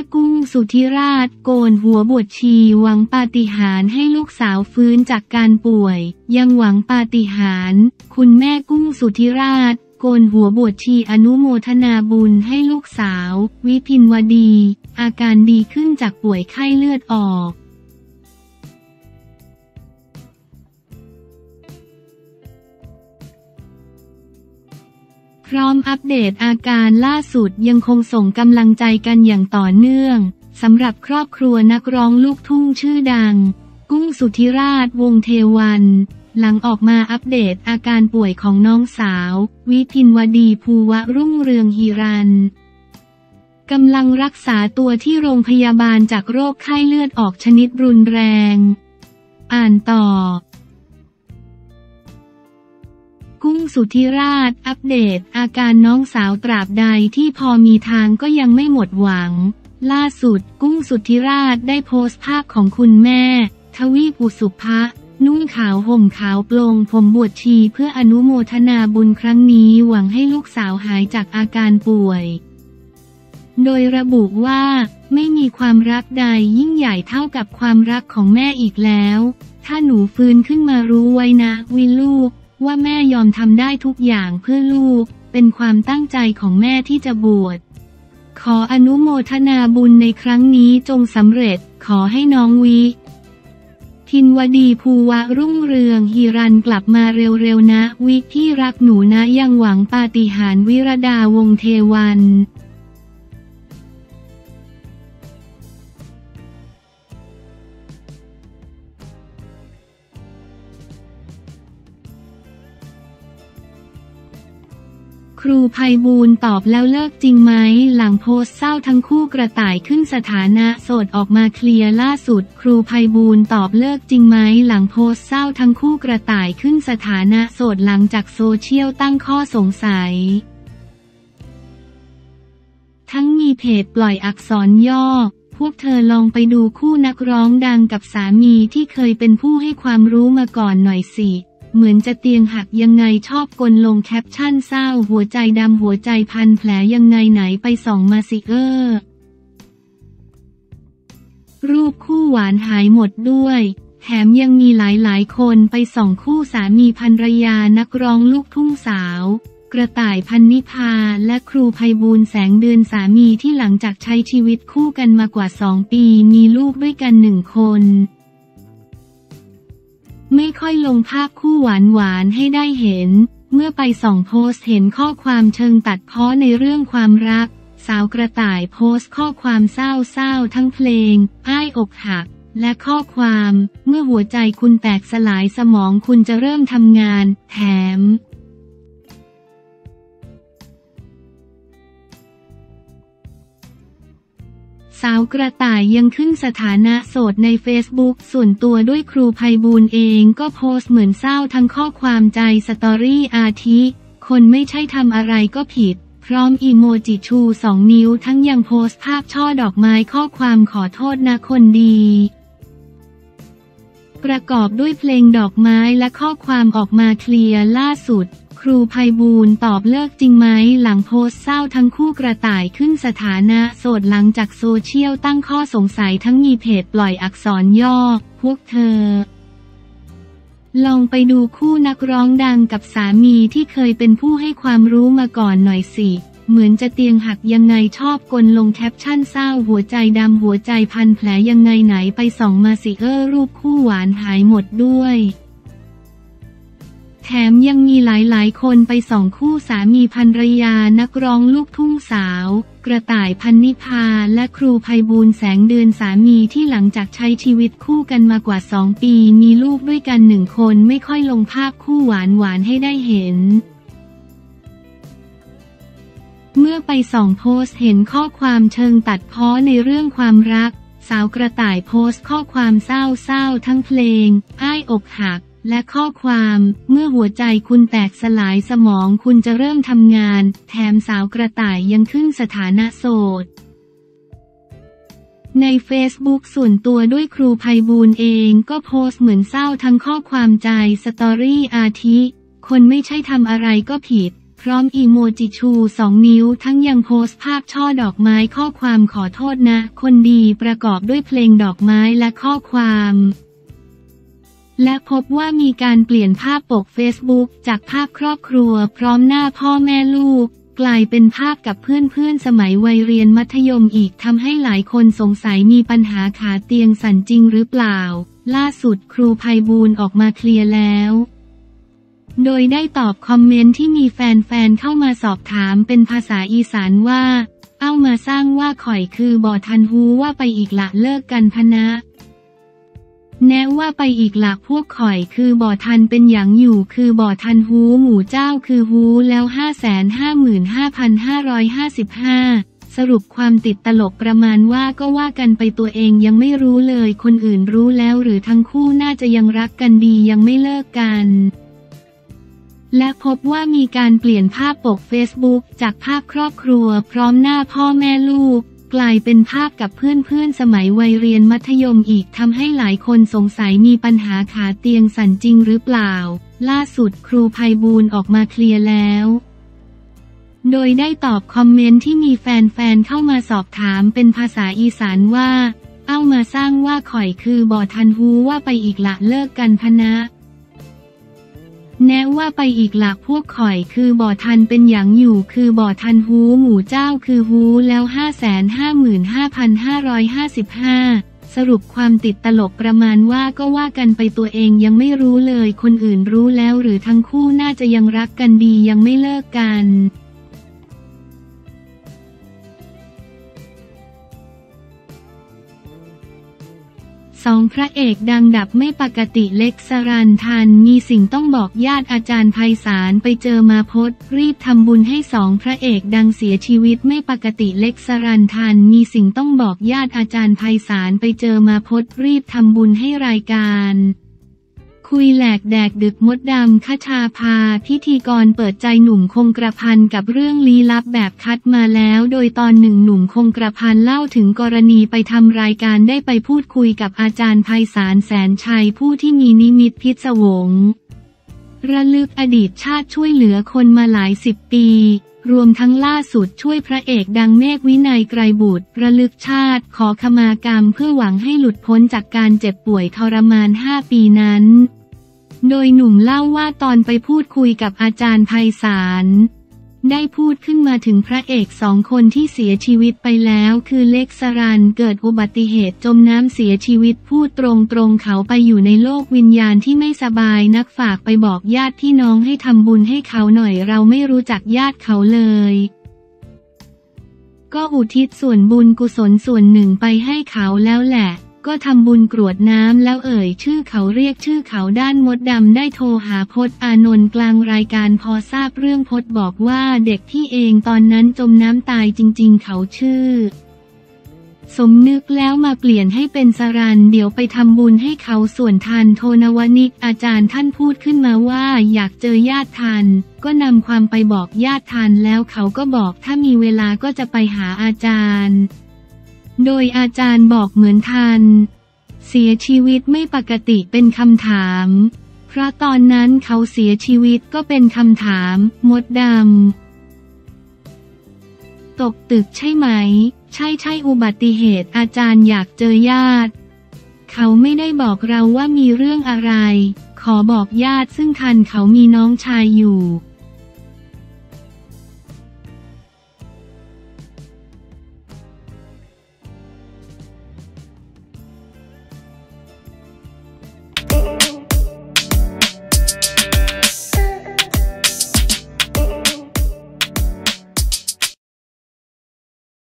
กุ้งสุธิราชโกนหัวบวชชีหวังปาฏิหาริย์ให้ลูกสาวฟื้นจากการป่วยยังหวังปาฏิหาริย์คุณแม่กุ้งสุธิราชโกนหัวบวชชีอนุโมทนาบุญให้ลูกสาววิพินวดีอาการดีขึ้นจากป่วยไข้เลือดออกพร้อมอัปเดตอาการล่าสุดยังคงส่งกำลังใจกันอย่างต่อเนื่องสำหรับครอบครัวนักร้องลูกทุ่งชื่อดังกุ้งสุธิราชวงศ์เทวันหลังออกมาอัปเดตอาการป่วยของน้องสาววิพินวดีภูวะรุ่งเรืองฮีรันกำลังรักษาตัวที่โรงพยาบาลจากโรคไข้เลือดออกชนิดรุนแรงอ่านต่อกุ้งสุธิราชอัปเดตอาการน้องสาวตราบใดที่พอมีทางก็ยังไม่หมดหวังล่าสุดกุ้งสุธิราชได้โพสต์ภาพของคุณแม่ทวีปอุสุภะนุ่งขาวห่มขาวปลงผมบวชชีเพื่ออนุโมทนาบุญครั้งนี้หวังให้ลูกสาวหายจากอาการป่วยโดยระบุว่าไม่มีความรักใดยิ่งใหญ่เท่ากับความรักของแม่อีกแล้วถ้าหนูฟื้นขึ้นมารู้ไว้นะวิลูกว่าแม่ยอมทำได้ทุกอย่างเพื่อลูกเป็นความตั้งใจของแม่ที่จะบวชขออนุโมทนาบุญในครั้งนี้จงสำเร็จขอให้น้องวิพินวดีภูวะรุ่งเรืองฮีรันกลับมาเร็วๆนะวิที่รักหนูนะยังหวังปาฏิหาริย์วิรดาวงศ์เทวันครูไพบูลย์ตอบแล้วเลิกจริงไหมหลังโพสต์เศร้าทั้งคู่กระต่ายขึ้นสถานะโสดออกมาเคลียร์ล่าสุดครูไพบูลย์ตอบเลิกจริงไหมหลังโพสต์เศร้าทั้งคู่กระต่ายขึ้นสถานะโสดหลังจากโซเชียลตั้งข้อสงสัยทั้งมีเพจปล่อยอักษรย่อพวกเธอลองไปดูคู่นักร้องดังกับสามีที่เคยเป็นผู้ให้ความรู้มาก่อนหน่อยสิเหมือนจะเตียงหักยังไงชอบกลลงแคปชั่นเศร้าหัวใจดำหัวใจพันแผลยังไงไหนไปส่องมาสิรูปคู่หวานหายหมดด้วยแถมยังมีหลายคนไปส่องคู่สามีภรรยานักร้องลูกทุ่งสาวกระต่ายพันนิพาและครูไพบูลย์แสงเดือนสามีที่หลังจากใช้ชีวิตคู่กันมากว่า2 ปีมีลูกด้วยกัน1 คนไม่ค่อยลงภาพคู่หวานให้ได้เห็นเมื่อไปส่องโพสต์เห็นข้อความเชิงตัดพ้อในเรื่องความรักสาวกระต่ายโพสต์ข้อความเศร้าทั้งเพลงอ้ายอกหักและข้อความเมื่อหัวใจคุณแตกสลายสมองคุณจะเริ่มทำงานแถมสาวกระต่ายยังขึ้นสถานะโสดในเฟซบุ๊กส่วนตัวด้วยครูไพบูลย์เองก็โพสต์เหมือนเศร้าทั้งข้อความใจสตอรี่อาทิคนไม่ใช่ทำอะไรก็ผิดพร้อมอีโมจิชู2 นิ้วทั้งยังโพสต์ภาพช่อดอกไม้ข้อความขอโทษนะคนดีประกอบด้วยเพลงดอกไม้และข้อความออกมาเคลียร์ล่าสุดครูไพบูลย์ตอบเลิกจริงไหมหลังโพสต์เศร้าทั้งคู่กระต่ายขึ้นสถานะโสดหลังจากโซเชียลตั้งข้อสงสัยทั้งมีเพจปล่อยอักษรย่อพวกเธอลองไปดูคู่นักร้องดังกับสามีที่เคยเป็นผู้ให้ความรู้มาก่อนหน่อยสิเหมือนจะเตียงหักยังไงชอบกลลงแคปชั่นเศร้าหัวใจดำหัวใจพันแผลยังไงไหนไปส่องมาสิรูปคู่หวานหายหมดด้วยแถมยังมีหลายคนไปส่องคู่สามีภรรยานักร้องลูกทุ่งสาวกระต่ายพันนิพาและครูไพบูลย์แสงเดือนสามีที่หลังจากใช้ชีวิตคู่กันมากว่า2 ปีมีลูกด้วยกัน1 คนไม่ค่อยลงภาพคู่หวานให้ได้เห็นเมื่อไปส่องโพสต์เห็นข้อความเชิงตัดพ้อในเรื่องความรักสาวกระต่ายโพสต์ข้อความเศร้าทั้งเพลงอ้ายอกหักและข้อความเมื่อหัวใจคุณแตกสลายสมองคุณจะเริ่มทำงานแถมสาวกระต่ายยังขึ้นสถานะโสดในเฟซบุ๊กส่วนตัวด้วยครูไพบูลย์เองก็โพสต์เหมือนเศร้าทั้งข้อความใจสตอรี่อาทิคนไม่ใช่ทำอะไรก็ผิดพร้อมอีโมจิชู2 นิ้วทั้งยังโพสต์ภาพช่อดอกไม้ข้อความขอโทษนะคนดีประกอบด้วยเพลงดอกไม้และข้อความและพบว่ามีการเปลี่ยนภาพปก Facebook จากภาพครอบครัวพร้อมหน้าพ่อแม่ลูกกลายเป็นภาพกับเพื่อนๆสมัยวัยเรียนมัธยมอีกทำให้หลายคนสงสัยมีปัญหาขาเตียงสั่นจริงหรือเปล่าล่าสุดครูไพบูลย์ออกมาเคลียร์แล้วโดยได้ตอบคอมเมนต์ที่มีแฟนๆเข้ามาสอบถามเป็นภาษาอีสานว่าเอามาสร้างว่าข่อยคือบ่ทันฮู้ว่าไปอีกละเลิกกันพะนะแนะว่าไปอีกละพวกข่อยคือบ่ทันเป็นหยังอยู่คือบ่ทันฮู้หมู่เจ้าคือฮู้แล้ว 555,555 สรุปความติดตลกประมาณว่าก็ว่ากันไปตัวเองยังไม่รู้เลยคนอื่นรู้แล้วหรือทั้งคู่น่าจะยังรักกันดียังไม่เลิกกันและพบว่ามีการเปลี่ยนภาพปก Facebook จากภาพครอบครัวพร้อมหน้าพ่อแม่ลูกกลายเป็นภาพกับเพื่อนๆสมัยวัยเรียนมัธยมอีกทำให้หลายคนสงสัยมีปัญหาขาเตียงสั่นจริงหรือเปล่าล่าสุดครูไพบูลย์ออกมาเคลียร์แล้วโดยได้ตอบคอมเมนต์ที่มีแฟนๆเข้ามาสอบถามเป็นภาษาอีสานว่าเอามาสร้างว่าข่อยคือบ่ทันฮู้ว่าไปอีกละเลิกกันพะนะแนะว่าไปอีกละพวกข่อยคือบ่ทันเป็นหยังอยู่คือบ่ทันฮู้หมู่เจ้าคือฮู้แล้ว 555,555 สรุปความติดตลกประมาณว่าก็ว่ากันไปตัวเองยังไม่รู้เลยคนอื่นรู้แล้วหรือทั้งคู่น่าจะยังรักกันดียังไม่เลิกกัน2 พระเอกดังดับไม่ปกติเล็กสรัญทันมีสิ่งต้องบอกญาติอาจารย์ไพศาลไปเจอมาพดรีบทำบุญให้2 พระเอกดังเสียชีวิตไม่ปกติเล็กสรัญทันมีสิ่งต้องบอกญาติอาจารย์ไพศาลไปเจอมาพดรีบทำบุญให้รายการคุยแหลกแดกดึกมดดำคชาภาพิธีกรเปิดใจหนุ่มคงกระพันกับเรื่องลี้ลับแบบคัดมาแล้วโดยตอนหนึ่งหนุ่มคงกระพันเล่าถึงกรณีไปทำรายการได้ไปพูดคุยกับอาจารย์ไพศาลแสนชัยผู้ที่มีนิมิตพิศวงระลึกอดีตชาติช่วยเหลือคนมาหลาย10 ปีรวมทั้งล่าสุดช่วยพระเอกดังเมฆวินัยไกรบุตรระลึกชาติขอขมากรรมเพื่อหวังให้หลุดพ้นจากการเจ็บป่วยทรมาน5 ปีนั้นโดยหนุ่มเล่าว่าตอนไปพูดคุยกับอาจารย์ไพศาลได้พูดขึ้นมาถึงพระเอก2 คนที่เสียชีวิตไปแล้วคือเล็กสรัญเกิดอุบัติเหตุจมน้ำเสียชีวิตพูดตรงๆเขาไปอยู่ในโลกวิญญาณที่ไม่สบายนักฝากไปบอกญาติพี่น้องให้ทำบุญให้เขาหน่อยเราไม่รู้จักญาติเขาเลยก็อุทิศส่วนบุญกุศลส่วนหนึ่งไปให้เขาแล้วแหละก็ทำบุญกรวดน้ำแล้วเอ่ยชื่อเขาเรียกชื่อเขาด้านมดดำได้โทรหาพจน์อานนท์กลางรายการพอทราบเรื่องพจน์บอกว่าเด็กที่เองตอนนั้นจมน้ำตายจริงๆเขาชื่อสมนึกแล้วมาเปลี่ยนให้เป็นสรัญเดี๋ยวไปทำบุญให้เขาส่วนทันโทนวนิกอาจารย์ท่านพูดขึ้นมาว่าอยากเจอญาติทันก็นำความไปบอกญาติทันแล้วเขาก็บอกถ้ามีเวลาก็จะไปหาอาจารย์โดยอาจารย์บอกเหมือนทันเสียชีวิตไม่ปกติเป็นคำถามเพราะตอนนั้นเขาเสียชีวิตก็เป็นคำถามมดดำตกตึกใช่ไหมใช่อุบัติเหตุอาจารย์อยากเจอญาติเขาไม่ได้บอกเราว่ามีเรื่องอะไรขอบอกญาติซึ่งทันเขามีน้องชายอยู่